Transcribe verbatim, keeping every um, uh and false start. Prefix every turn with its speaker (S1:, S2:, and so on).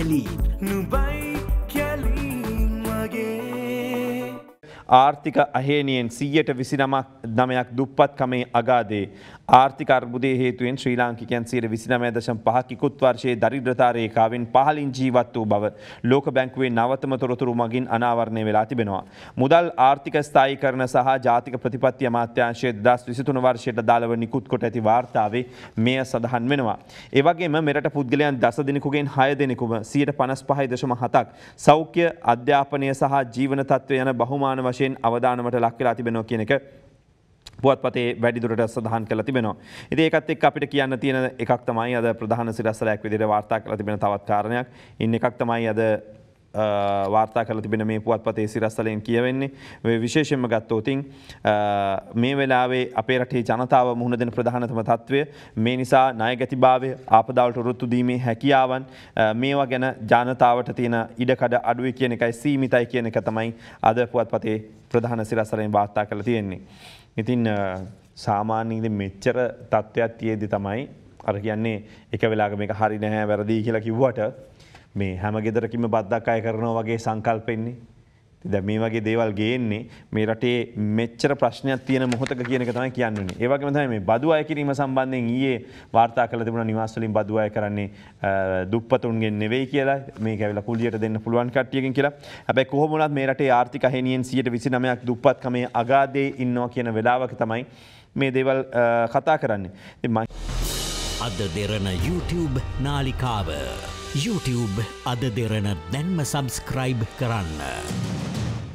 S1: කැලීන් නුබයි කැලීන් වගේ
S2: ආර්ථික අහේනියෙන් සියයට විසිනමයක් දුප්පත්කමේ අගාධයේ ආර්ථික අර්බුදයේ හේතුවෙන් ශ්‍රී ලාංකිකයන් සියයට විසිනමය දශම පහක ඉකුත් වර්ෂයේ දරිද්‍රතා රේඛාවෙන් පහළින් ජීවත් වූ බව ලෝක බැංකුවේ නවතම තොරතුරු මගින් අනාවරණය වෙලා තිබෙනවා. මුදල් ආර්ථික ස්ථායීකරණ සහ ජාතික ප්‍රතිපත්ති අමාත්‍යාංශයේ දෙදහස් විසිතුන වර්ෂයට අදාළව නිකුත් කොට ඇති වාර්තාවේ මෙය සඳහන් වෙනවා. ඒ වගේම මෙරට පුද්ගලයන් දස දෙනෙකුගෙන් හය දෙනෙකුම සියයට පනස් පහයි දශම හතක් සෞඛ්‍ය අධ්‍යාපනය සහ ජීවන තත්ත්වය යන බහුමාන වශයෙන් අවදානමට ලක් වෙලා තිබෙනවා කියන එක පුවත්පතේ වැඩිදුරට සඳහන් කරලා තිබෙනවා. ඉතින් ඒකත් එක්ක අපිට කියන්න තියෙන එකක් තමයි අද ප්‍රධාන සිරස්වලයක් විදිහට වාර්තා කරලා තිබෙන තවත් කාරණයක්. ඉන්න එකක් තමයි අද වාර්තා කරලා තිබෙන මේ පුවත්පතේ සිරස්වලෙන් කියවෙන්නේ. විශේෂයෙන්ම ගත්තොත් මේ වෙලාවේ අපේ රටේ ජනතාව මුහුණ දෙන ප්‍රධානතම තත්ත්වය මේ නිසා ණයගැතිභාවය ආපදාවලට වෘත්තු දීමේ හැකියාවන් මේවා ගැන ජනතාවට තියෙන ඉඩකඩ අඩුයි කියන එකයි සීමිතයි කියන එක තමයි අද පුවත්පතේ ප්‍රධාන සිරස්වලෙන් වාර්තා කරලා තියෙන්නේ. ඉතින් සාමාන්‍යයෙන් මෙච්චර තත්ත්වයක් තියෙද්දි තමයි අර කියන්නේ එක වෙලාවක මේක හරි නැහැ වැරදි කියලා කිව්වට මේ හැම ගෙදරකින්ම බද්දක් අය කරනවා වගේ සංකල්පෙන්නේ. දැන් මේ වගේ දේවල් ගේන්නේ මේ රටේ මෙච්චර ප්‍රශ්නයක් තියෙන මොහොතක කියන එක තමයි කියන්නේ. ඒ වගේම තමයි මේ බදු අය කිරීම සම්බන්ධයෙන් ඊයේ වාර්තා කළ තිබුණා නිවාස වලින් බදු අය කරන්නේ දුප්පතුන්ගෙන් නෙවෙයි කියලා. මේක ඇවිල්ලා කුලියට දෙන්න පුළුවන් කට්ටියකින් කියලා. හැබැයි කොහොම වුණත් මේ රටේ ආර්ථික අහේනියෙන් සියයට විසිනමයක් දුප්පත්කමේ අගාධයේ ඉන්නවා කියන වෙලාවක තමයි මේ දේවල් කතා කරන්නේ. ඉතින්
S1: අද දෙරණ YouTube නාලිකාව YouTube අද දෙරණ දැන්ම සබස්ක්‍රයිබ් කරන්න.